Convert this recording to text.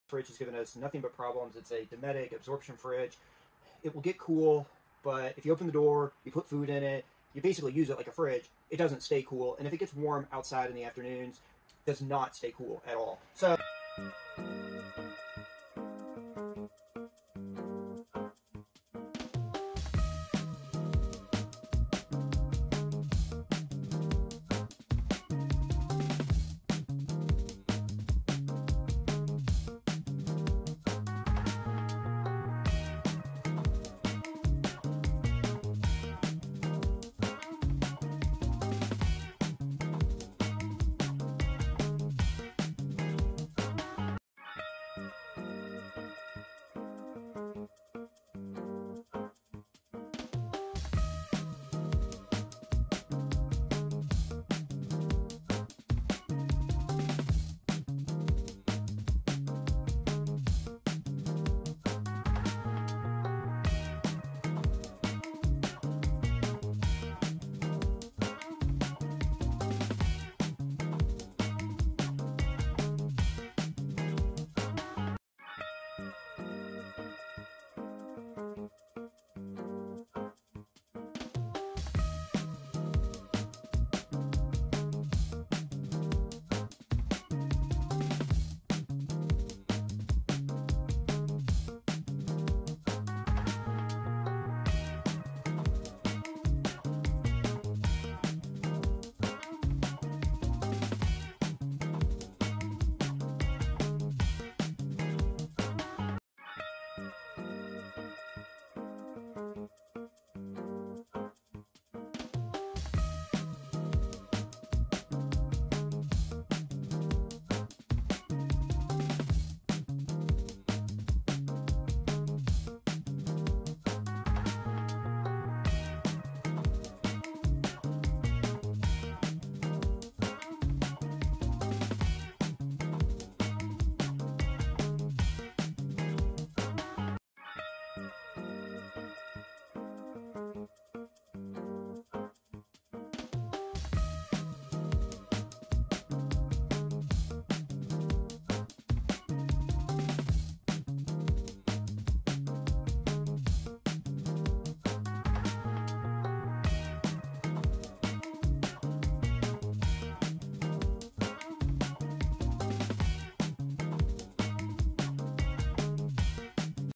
fridge has given us nothing but problems. It's a Dometic absorption fridge. It will get cool, but if you open the door, you put food in it, you basically use it like a fridge, it doesn't stay cool. And if it gets warm outside in the afternoons, it does not stay cool at all. So